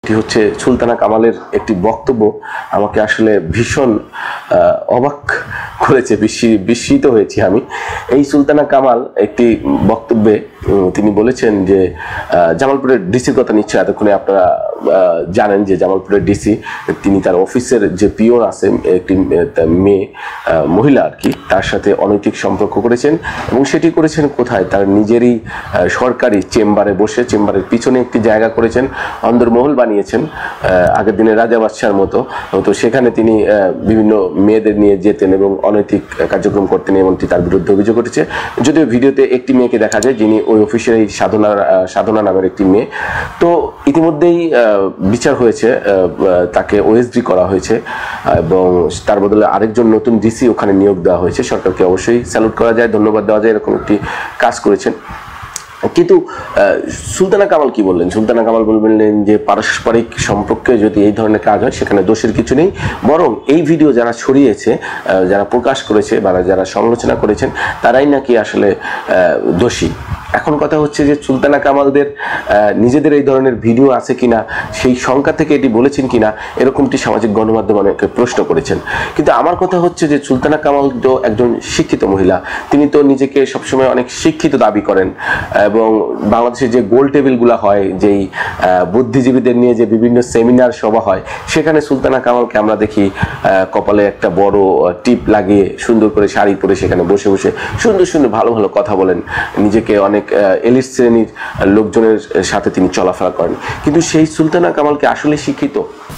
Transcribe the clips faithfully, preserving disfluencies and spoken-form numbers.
সেটি হচ্ছে সুলতানা কামালের একটি বক্তব্য আমাকে আসলে ভীষণ অবাক করেছে, বিস্মিত হয়েছি আমি। এই সুলতানা কামাল একটি বক্তব্যে তিনি বলেছেন যে জামালপুরের ডিসির কথা নিশ্চয়ই এতক্ষণে আপনারা জানেন যে জামালপুরের ডিসি তিনি তার অফিসের যে পিওন আছে একটি মেয়ে মহিলা আর কি, তার সাথে অনৈতিক সম্পর্ক করেছেন এবং সেটি করেছেন কোথায়? তার নিজেরই সরকারি চেম্বারে বসে, চেম্বারের পিছনে একটি জায়গা করেছেন, অন্দরমহল বানিয়েছেন আগের দিনে রাজা বাদশার মতো। তো সেখানে তিনি বিভিন্ন মেয়েদের নিয়ে যেতেন এবং অনৈতিক কার্যক্রম করতেন, এমনটি তার বিরুদ্ধে অভিযোগ উঠেছে। যদিও ভিডিওতে একটি মেয়েকে দেখা যায় যিনি ওই অফিসের এই সাধনা সাধনা নামের একটি মেয়ে। তো ইতিমধ্যেই বিচার হয়েছে, তাকে ওএসডি করা হয়েছে এবং তার বদলে আরেকজন নতুন ডিসি ওখানে নিয়োগ দেওয়া হয়েছে। সরকারকে অবশ্যই স্যালুট করা যায়, ধন্যবাদ দেওয়া যায়, এরকম একটি কাজ করেছেন। কিন্তু সুলতানা কামাল কি বললেন? সুলতানা কামাল বললেন যে পারস্পরিক সম্পর্কে যদি এই ধরনের কাজ হয় সেখানে দোষের কিছু নেই, বরং এই ভিডিও যারা ছড়িয়েছে, যারা প্রকাশ করেছে বা যারা সমালোচনা করেছেন তারাই নাকি আসলে দোষী। এখন কথা হচ্ছে যে সুলতানা কামালদের নিজেদের এই ধরনের ভিডিও আছে কিনা, সেই সংখ্যা থেকে এটি বলেছেন কিনা, এরকমটি সামাজিক গণমাধ্যম অনেকে প্রশ্ন করেছেন। কিন্তু আমার কথা হচ্ছে যে সুলতানা কামাল তো একজন শিক্ষিত মহিলা, তিনি তো নিজেকে সবসময় অনেক শিক্ষিত দাবি করেন এবং বাংলাদেশে যে গোল টেবিলগুলো হয়, যেই বুদ্ধিজীবীদের নিয়ে যে বিভিন্ন সেমিনার সভা হয়, সেখানে সুলতানা কামালকে আমরা দেখি কপালে একটা বড় টিপ লাগিয়ে সুন্দর করে শাড়ি পরে সেখানে বসে বসে সুন্দর সুন্দর ভালো ভালো কথা বলেন, নিজেকে অনেক এলিট শ্রেণীর লোকজনের সাথে তিনি চলাফেরা করেন। কিন্তু সেই সুলতানা কামালকে আসলে শিক্ষিত?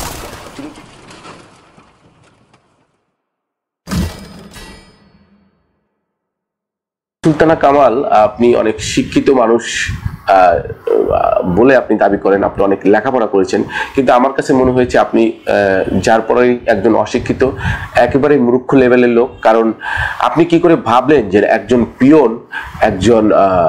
সুলতানা কামাল আপনি অনেক শিক্ষিত মানুষ বলে আপনি দাবি করেন, আপনি অনেক লেখাপড়া করেছেন, কিন্তু আমার কাছে মনে হয়েছে আপনি যার পরেই একজন অশিক্ষিত, একেবারে মূর্খ লেভেলের লোক। কারণ আপনি কি করে ভাবলেন যে একজন পিয়ন একজন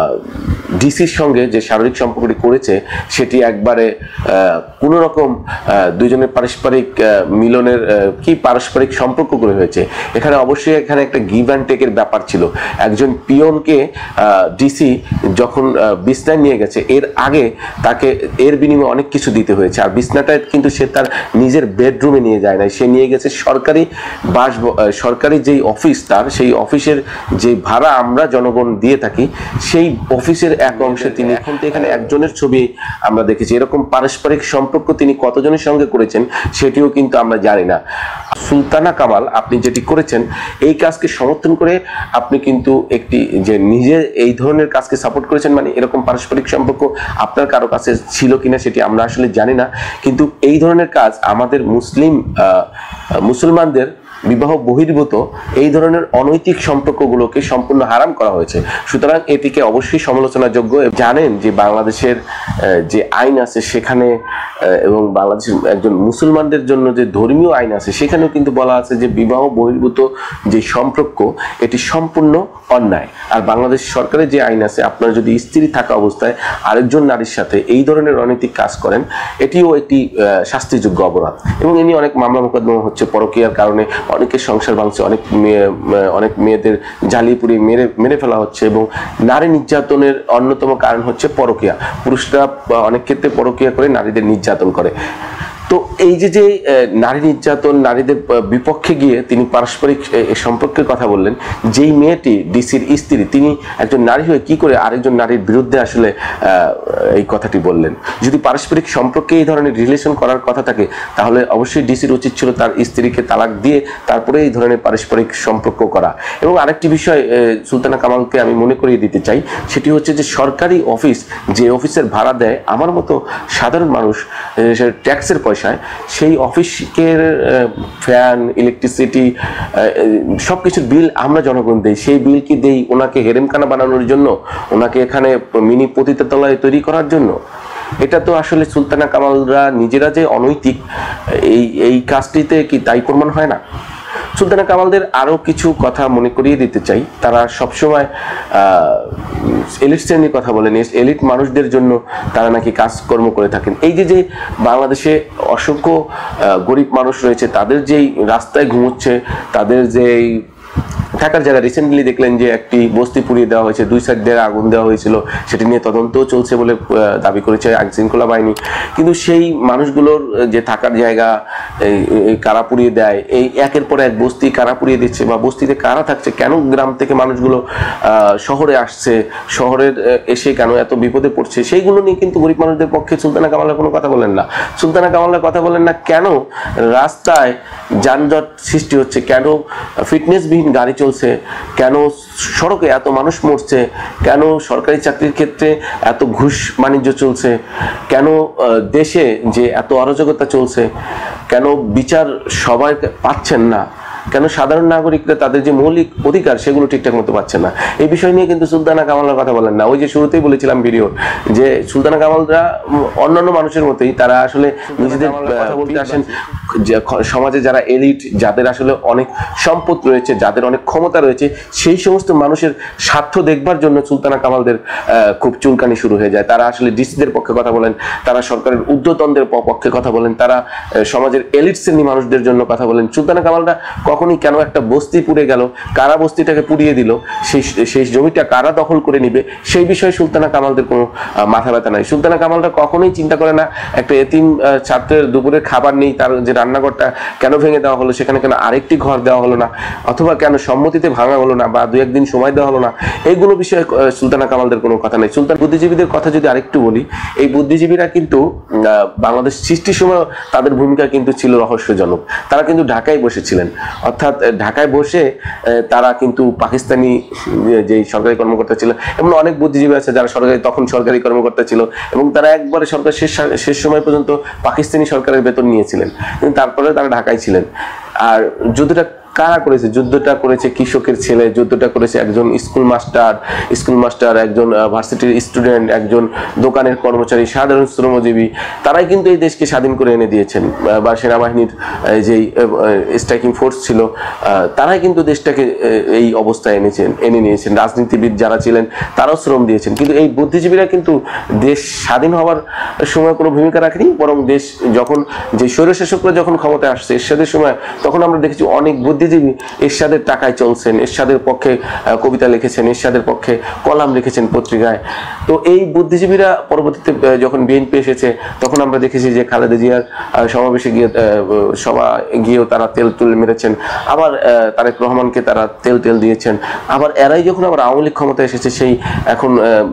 ডিসির সঙ্গে যে শারীরিক সম্পর্কটি করেছে সেটি একবারে কোনো রকম দুইজনের পারস্পরিক মিলনের কি পারস্পরিক সম্পর্ক করে হয়েছে? এখানে অবশ্যই এখানে একটা গিভ অ্যান্ড টেকের ব্যাপার ছিল। একজন পিয়নকে ডিসি যখন বিছনায় নিয়ে গেছে, এর আগে তাকে এর বিনিময়ে অনেক কিছু দিতে হয়েছে, আর বিছনাটা কিন্তু সে তার নিজের বেডরুমে নিয়ে যায় নাই, সে নিয়ে গেছে সরকারি বাস সরকারি যেই অফিস তার, সেই অফিসের যে ভাড়া আমরা জনগণ দিয়ে থাকি সেই অফিসের এক অংশে তিনি। এখন তো এখানে একজনের ছবি আমরা দেখেছি, এরকম পারস্পরিক সম্পর্ক তিনি কতজনের সঙ্গে করেছেন সেটিও কিন্তু আমরা জানি না। সুলতানা কামাল আপনি যেটি করেছেন এই কাজকে সমর্থন করে আপনি কিন্তু একটি যে নিজে এই ধরনের কাজকে সাপোর্ট করেছেন, মানে এরকম পারস্পরিক সম্পর্ক আপনার কারো কাছে ছিল কিনা সেটি আমরা আসলে জানি না। কিন্তু এই ধরনের কাজ আমাদের মুসলিম মুসলমানদের বিবাহ বহির্ভূত এই ধরনের অনৈতিক সম্পর্কগুলোকে সম্পূর্ণ হারাম করা হয়েছে। সুতরাং এটিকে অবশ্যই সমালোচনাযোগ্য। জানেন যে বাংলাদেশের যে আইন আছে সেখানে এবং বাংলাদেশের একজন মুসলমানদের জন্য যে ধর্মীয় আইন আছে সেখানেও কিন্তু বলা আছে যে বিবাহ বহির্ভূত যে সম্পর্ক এটি সম্পূর্ণ অন্যায়। আর বাংলাদেশ সরকারের যে আইন আছে, আপনারা যদি স্ত্রী থাকা অবস্থায় আরেকজন নারীর সাথে এই ধরনের অনৈতিক কাজ করেন এটিও একটি শাস্তিযোগ্য অপরাধ। এবং এ নিয়ে অনেক মামলা মোকদ্দমা হচ্ছে, পরকীয়ার কারণে অনেকের সংসার ভাঙছে, অনেক মেয়ে অনেক মেয়েদের জ্বালিয়ে পুড়িয়ে মেরে মেরে ফেলা হচ্ছে এবং নারী নির্যাতনের অন্যতম কারণ হচ্ছে পরকীয়া। পুরুষরা অনেক ক্ষেত্রে পরকীয়া করে নারীদের নির্যাতন করে। তো এই যে যে নারী নির্যাতন, নারীদের বিপক্ষে গিয়ে তিনি পারস্পরিক সম্পর্কের কথা বললেন, যেই মেয়েটি ডিসির স্ত্রী তিনি একজন নারী হয়ে কি করে আরেকজন নারীর বিরুদ্ধে আসলে এই কথাটি বললেন? যদি পারস্পরিক সম্পর্কে এই ধরনের রিলেশন করার কথা থাকে তাহলে অবশ্যই ডিসির উচিত ছিল তার স্ত্রীকে তালাক দিয়ে তারপরে এই ধরনের পারস্পরিক সম্পর্ক করা। এবং আরেকটি বিষয় সুলতানা কামালকে আমি মনে করিয়ে দিতে চাই, সেটি হচ্ছে যে সরকারি অফিস, যে অফিসের ভাড়া দেয় আমার মতো সাধারণ মানুষ ট্যাক্সের পয়সা, সেই অফিসের ফ্যান, ইলেকট্রিসিটি সব কিছুর বিল আমরা জনগণ দেই। সেই বিল কি দেই ওনাকে হেরেমখানা বানানোর জন্য, ওনাকে এখানে মিনি পতিতালয় তৈরি করার জন্য? এটা তো আসলে সুলতানা কামালরা নিজেরা যে অনৈতিক এই এই কাজটিতে কি তাই প্রমাণ হয় না? সুলতানা কামালদের আরো কিছু কথা মনে করিয়ে দিতে চাই। তারা সবসময় এলিট শ্রেণীর কথা বলেন, এলিট মানুষদের জন্য তারা নাকি কাজকর্ম করে থাকেন। এই যে যে বাংলাদেশে অসংখ্য গরিব মানুষ রয়েছে, তাদের যেই রাস্তায় ঘুমোচ্ছে, তাদের যেই থাকার জায়গা রিসেন্টলি দেখলেন যে একটি বস্তি পুড়িয়ে দেওয়া হয়েছে, দুই সাইড দিয়ে আগুন দেওয়া হয়েছিল, সেটি নিয়ে তদন্তও চলছে বলে দাবি করেছে আইন শৃঙ্খলা বাহিনী। কিন্তু সেই মানুষগুলোর যে থাকার জায়গা এই কারা পুড়িয়ে দেয়, এই একের পর এক বস্তি কারা পুড়িয়ে দিচ্ছে বা বস্তিতে কারা থাকছে, কেন গ্রাম থেকে মানুষগুলো শহরে আসছে, শহরের এসে কেন এত বিপদে পড়ছে, সেইগুলো নিয়ে কিন্তু গরিব মানুষদের পক্ষে সুলতানা কামালরা কোনো কথা বলেন না। সুলতানা কামালরা কথা বলেন না কেন রাস্তায় যানজট সৃষ্টি হচ্ছে, কেন ফিটনেসবিহীন গাড়ি চলছে, কেন সড়কে এত মানুষ মরছে, কেন সরকারি চাকরির ক্ষেত্রে এত ঘুষ বাণিজ্য চলছে, কেন দেশে যে এত অরাজকতা চলছে, কেন বিচার সবাই পাচ্ছেন না, কেন সাধারণ নাগরিকরা তাদের যে মৌলিক অধিকার সেগুলো ঠিকঠাক মতো পাচ্ছে না। এই বিষয় নিয়ে কিন্তু সুলতানা কামালরা কথা বলেন না। ওই যে শুরুতেই বলেছিলাম ভিডিও, যে সুলতানা কামালরা অন্যান্য মানুষের মতোই তারা আসলে নিজেদের কথা বলতে আসেন সমাজে যারা এলিট, যাদের আসলে অনেক সম্পদ রয়েছে, যাদের অনেক ক্ষমতা রয়েছে, সেই সমস্ত মানুষের স্বার্থ দেখবার জন্য সুলতানা কামালদের খুব চুলকানি শুরু হয়ে যায়। তারা আসলে ডিসিদের পক্ষে কথা বলেন, তারা সরকারের ঊর্ধ্বতনদের পক্ষে কথা বলেন, তারা সমাজের এলিট শ্রেণী মানুষদের জন্য কথা বলেন। সুলতানা কামালরা কখনই কেন একটা বস্তি পুড়ে গেল, কারা বস্তিটাকে পুড়িয়ে দিল, সেই সেই জমিটা কারা দখল করে নিবে, সেই বিষয়ে সুলতানা কামালদের কোনো মাথা ব্যথা নাই। সুলতানা কামালরা কখনোই চিন্তা করে না একটা এতিম ছাত্রের দুপুরে খাবার নেই, তার যে রান্নাঘরটা কেন ভেঙে দেওয়া হলো, সেখানে কেন আরেকটি ঘর দেওয়া হলো না, অথবা কেন সম্মতিতে ভাঙা হলো না, বা দু একদিন সময় দেওয়া হলো না, এইগুলো বিষয়ে সুলতানা কামালদের কোনো কথা নেই। সুলতান বুদ্ধিজীবীদের কথা যদি আরেকটু বলি, এই বুদ্ধিজীবীরা কিন্তু বাংলাদেশ সৃষ্টির সময় তাদের ভূমিকা কিন্তু ছিল রহস্যজনক। তারা কিন্তু ঢাকায় বসেছিলেন, অর্থাৎ ঢাকায় বসে তারা কিন্তু পাকিস্তানি যে সরকারি কর্মকর্তা ছিল, এবং অনেক বুদ্ধিজীবী আছে যারা সরকারি তখন সরকারি কর্মকর্তা ছিল, এবং তারা একবারে সরকার শেষ শেষ সময় পর্যন্ত পাকিস্তানি সরকারের বেতন নিয়েছিলেন, কিন্তু তারপরে তারা ঢাকায় ছিলেন। আর যুদ্ধটা কারা করেছে? যুদ্ধটা করেছে কৃষকের ছেলে, যুদ্ধটা করেছে একজন স্কুল মাস্টার, স্কুল মাস্টার একজন ভার্সিটির স্টুডেন্ট, একজন দোকানের কর্মচারী, সাধারণ শ্রমজীবী। তারাই কিন্তু এই দেশকে স্বাধীন করে এনে দিয়েছেন, বা সেনাবাহিনীর যেই স্ট্রাইকিং ফোর্স ছিল তারাই কিন্তু দেশটাকে এই অবস্থায় এনেছেন এনে নিয়েছেন। রাজনীতিবিদ যারা ছিলেন তারাও শ্রম দিয়েছেন, কিন্তু এই বুদ্ধিজীবীরা কিন্তু দেশ স্বাধীন হওয়ার সময় কোনো ভূমিকা রাখেনি, বরং দেশ যখন যে স্বৈরশাসকরা যখন ক্ষমতায় আসছে এরশাদের সময়, তখন আমরা দেখেছি অনেক বুদ্ধিজীবী এরশাদের টাকায় চলছেন, এরশাদের পক্ষে কবিতা লিখেছেন, এরশাদের পক্ষে কলাম লিখেছেন পত্রিকায়। তো এই বুদ্ধিজীবীরা পরবর্তীতে যখন বিএনপি এসেছে, তখন আমরা দেখেছি যে খালেদা জিয়ার সমাবেশে গিয়ে সভা গিয়েও তারা তেল তুলে মেরেছেন, আবার তারেক রহমানকে তারা তেল তেল দিয়েছেন। আবার এরাই যখন আবার আওয়ামী লীগ ক্ষমতা এসেছে, সেই এখন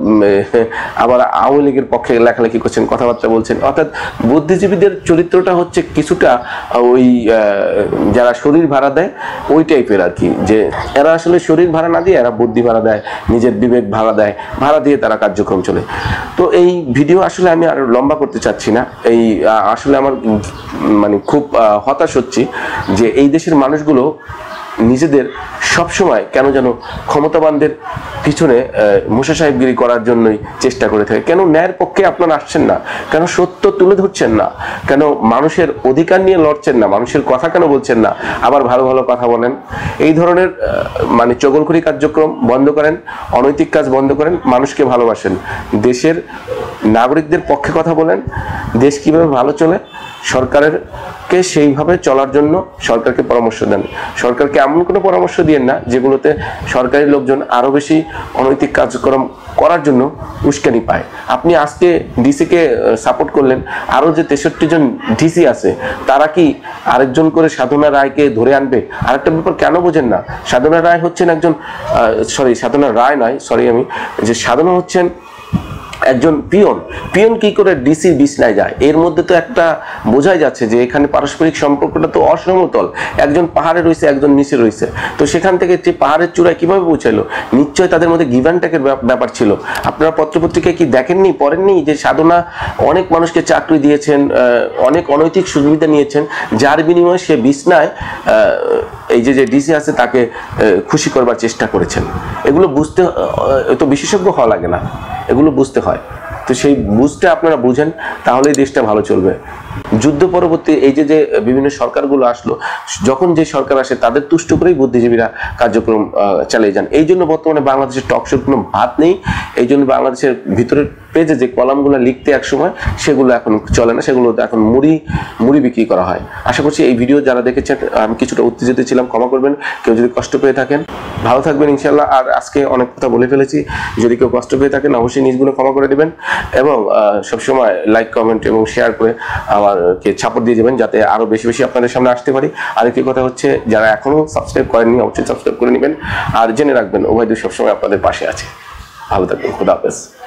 আবার আওয়ামী লীগের পক্ষে লেখালেখি করছেন, কথাবার্তা বলছেন। অর্থাৎ বুদ্ধিজীবীদের চরিত্রটা হচ্ছে কিছুটা ওই যারা শরীর ভাড়া দেয় ওই টাইপের আর কি, যে এরা আসলে শরীর ভাড়া না দিয়ে এরা বুদ্ধি ভাড়া দেয়, নিজের বিবেক ভাড়া দেয়, ভাড়া দিয়ে তারা কার্যক্রম চলে। তো এই ভিডিও আসলে আমি আর লম্বা করতে চাচ্ছি না। এই আসলে আমার মানে খুব হতাশ হচ্ছি যে এই দেশের মানুষগুলো নিজেদের সবসময় কেন যেন ক্ষমতাবানদের পিছনে মুসা সাহেবগিরি করার জন্যই চেষ্টা করে থাকে। কেন ন্যায়ের পক্ষে আপনারা আসছেন না? কেন সত্য তুলে ধরছেন না? কেন মানুষের অধিকার নিয়ে লড়ছেন না? মানুষের কথা কেন বলছেন না? আবার ভালো ভালো কথা বলেন। এই ধরনের মানে চগলখড়ি কার্যক্রম বন্ধ করেন, অনৈতিক কাজ বন্ধ করেন, মানুষকে ভালোবাসেন, দেশের নাগরিকদের পক্ষে কথা বলেন, দেশ কিভাবে ভালো চলে সরকারের কে সেইভাবে চলার জন্য সরকারকে পরামর্শ দেন। সরকারকে এমন কোনো পরামর্শ দিয়েন না যেগুলোতে সরকারি লোকজন আরো বেশি অনৈতিক কার্যক্রম করার জন্য উস্কানি পায়। আপনি আজকে ডিসিকে সাপোর্ট করলেন, আরো যে তেষট্টি জন ডিসি আছে তারা কি আরেকজন করে সাধনা রায়কে ধরে আনবে? আরেকটা ব্যাপার কেন বোঝেন না, সাধনা রায় হচ্ছেন একজন সরি সাধনা রায় নয় সরি আমি যে সাধনা হচ্ছেন একজন পিয়ন। পিয়ন কি করে ডিসি বিছনায় যায়? এর মধ্যে তো একটা বোঝাই যাচ্ছে যে এখানে পারস্পরিক সম্পর্কটা তো অসমতল। একজন পাহাড়ে রয়েছে, একজন নিচে রয়েছে, তো সেখান থেকে যে পাহাড়ের চূড়ায় কিভাবে পৌঁছালো? নিশ্চয় তাদের মধ্যে গিভ অ্যান্ড টেকের ব্যাপার ছিল। আপনারা পত্রপত্রিকায় কি দেখেননি, পড়েননি যে সাধনা অনেক মানুষকে চাকরি দিয়েছেন, অনেক অনৈতিক সুবিধা নিয়েছেন, যার বিনিময়ে সে বিছনায় এই যে যে ডিসি আছে তাকে খুশি করবার চেষ্টা করেছেন। এগুলো বুঝতে তো বিশেষজ্ঞ হওয়া লাগে না, এগুলো বুঝতে হয়। তো সেই বুঝতে আপনারা বুঝেন, তাহলেই দেশটা ভালো চলবে। যুদ্ধ পরবর্তী এই যে যে বিভিন্ন সরকারগুলো আসলো, যখন যে সরকার আসে তাদের তুষ্ট করেই বুদ্ধিজীবীরা কার্যক্রম চালিয়ে যান। এই জন্য বর্তমানে বাংলাদেশের টকশোর কোনো ভাত নেই। এই জন্য বাংলাদেশের ভিতরের পেজে যে কলামগুলো লিখতে এক সময় সেগুলো এখন চলে না, সেগুলো এখন মুড়ি মুড়ি বিক্রি করা হয়। আশা করছি এই ভিডিও যারা দেখেছেন আমি কিছুটা উত্তেজিত ছিলাম, ক্ষমা করবেন কেউ যদি কষ্ট পেয়ে থাকেন। ভালো থাকবেন ইনশাল্লাহ। আর আজকে অনেক কথা বলে ফেলেছি, যদি কেউ কষ্ট পেয়ে থাকেন অবশ্যই নিজগুলো ক্ষমা করে দেবেন এবং সবসময় লাইক কমেন্ট এবং শেয়ার করে আমারকে সাপোর্ট দিয়ে যাবেন যাতে আরো বেশি বেশি আপনাদের সামনে আসতে পারি। আরেকটি কথা হচ্ছে যারা এখনো সাবস্ক্রাইব করেননি অবশ্যই সাবস্ক্রাইব করে নেবেন। আর জেনে রাখবেন ওবায়দুল সবসময় আপনাদের পাশে আছে। ভালো থাকবেন, খুদা হাফেজ।